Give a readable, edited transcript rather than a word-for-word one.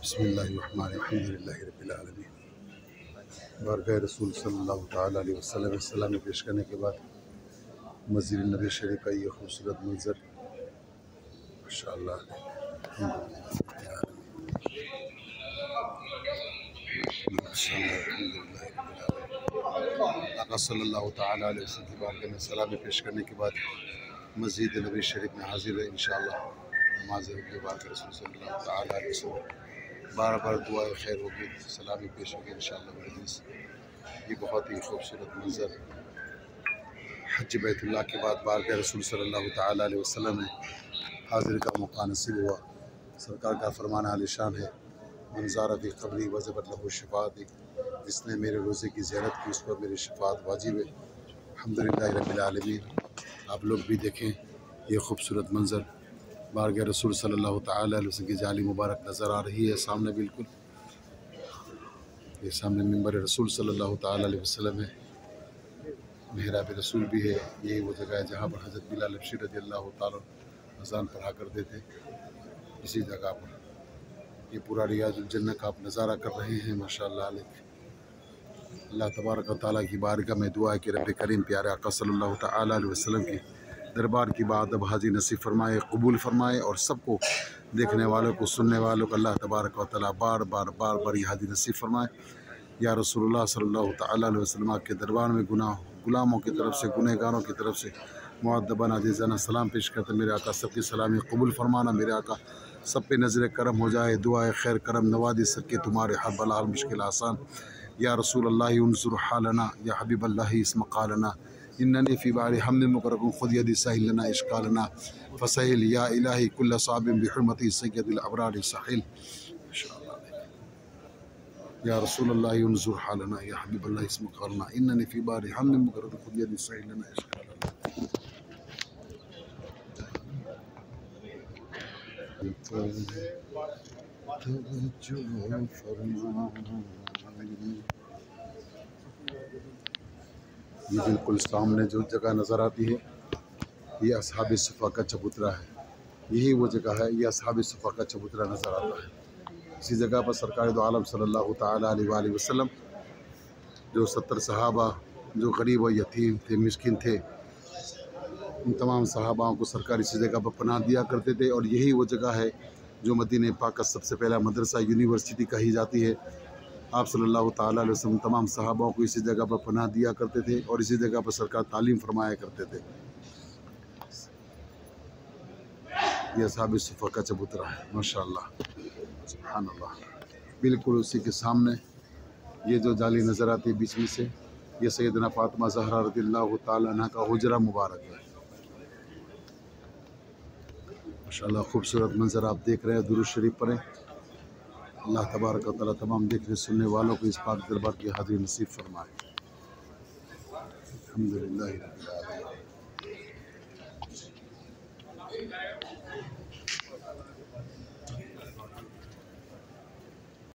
بسم اللہ الرحمن الرحیم الحمدللہ رب العالمین۔ بارگاہ رسول صلی اللہ تعالیٰ علیہ وسلم سلام پیش کرنے کے بعد مسجد نبی شریف کا یہ خوبصورت منظر ماشاءاللہ آقا صلی اللہ تعالیٰ علیہ وسلم کی بارگاہ میں سلام پیش کرنے کے بعد مسجد نبی شریف میں حاضر ہے انشاءاللہ نماز کے بعد رسول صلی اللہ تعالیٰ علیہ وسلم بار بار دعائے خیر ہوگی، سلامی پیش ہوگی انشاءاللہ العزیز۔ یہ بہت ہی خوبصورت منظر حج بیت اللہ کے بعد بارگاہ رسول صلی اللہ تعالیٰ علیہ وسلم میں حاضر کا موقع نصیب ہوا۔ سرکار کا فرمان عالی شان ہے، من زار فی قبری وجبت لہ شفاعتی، جس نے میرے روزے کی زیارت کی اس پر میری شفاعت واجب ہے۔ الحمدللہ رب العالمین۔ آپ لوگ بھی دیکھیں یہ خوبصورت منظر، بارگاہ رسول صلی اللہ تعالیٰ علیہ وسلم کی جالی مبارک نظر آ رہی ہے سامنے، بالکل یہ سامنے منبر رسول صلی اللہ تعالیٰ علیہ وسلم ہے، محراب رسول بھی ہے۔ یہی وہ جگہ ہے جہاں پر حضرت بلال حبشی رضی اللہ تعالیٰ اذان پڑھا کرتے تھے، اسی جگہ پر یہ پورا ریاض الجنہ کا آپ نظارہ کر رہے ہیں ماشاءاللہ علیہ۔ اللہ تبارک و تعالیٰ کی بارگاہ میں دعا ہے کہ رب کریم پیارے آقا صلی اللہ تعالیٰ علیہ وسلم کی دربار کی بادب حاضری نصیب فرمائے، قبول فرمائے، اور سب کو دیکھنے والوں کو سننے والوں کو اللہ تبارک و تعالیٰ بار بار یہ حاضری نصیب فرمائے۔ یا رسول اللہ صلی اللہ تعالیٰ علیہ وسلم آپ کے دربار میں غلاموں کی طرف سے، گنہگاروں کی طرف سے مؤدبانہ عزیزانہ سلام پیش کرتے میرے آقا سب کی سلامی قبول فرمانا، میرے آقا سب پہ نظر کرم ہو جائے، دعائے خیر کرم نوازی سر کے تمہارے ہر بلا ہر مشکل آسان۔ یا رسول اللہ انظر حالنا، یا حبیب اللہ اسم قالنا، اننی فی بحر ہم مغرق خذ یدی ساحل لنا اشکالنا فسہل، یا الہی کل صعب بحرمتی سید الابرار ساحل۔ یا رسول اللہ انظر حالنا، یا حبیب اللہ اسم قالنا، اننی فی بحر ہم مغرق خذ یدی ساحل لنا اشکالنا۔ یہ بالکل سامنے جو جگہ نظر آتی ہے یہ اصحاب صفا کا چبوترا ہے، یہی وہ جگہ ہے، یہ اصحاب صفا کا چبوترا نظر آتا ہے۔ اسی جگہ پر سرکار دو عالم صلی اللہ تعالیٰ علیہ وآلہ وسلم جو 70 صحابہ جو غریب و یتیم تھے، مسکین تھے، ان تمام صحاباؤں کو سرکار اسی جگہ پر پناہ دیا کرتے تھے، اور یہی وہ جگہ ہے جو مدینہ پاک کا سب سے پہلا مدرسہ یونیورسٹی کہی جاتی ہے۔ آپ صلی اللہ تعالیٰ علیہ وسلم تمام صحاباؤں کو اسی جگہ پر پناہ دیا کرتے تھے، اور اسی جگہ پر سرکار تعلیم فرمایا کرتے تھے۔ یہ اصحاب صفا کا چبوترا ہے ماشاءاللہ سبحان اللہ۔ بالکل اسی کے سامنے یہ جو جالی نظر آتی ہے بیچ میں سے، یہ سیدنا فاطمہ زہرا رضی اللہ تعالیٰ عنہ کا حجرہ مبارک ہے ماشاءاللہ۔ خوبصورت منظر آپ دیکھ رہے ہیں، درود شریف پڑھیں، اللہ تبارک و تعالیٰ تمام دیکھنے سننے والوں کو اس پاک دربار کی حاضری نصیب فرمائے۔ الحمدللہ رب العالمین۔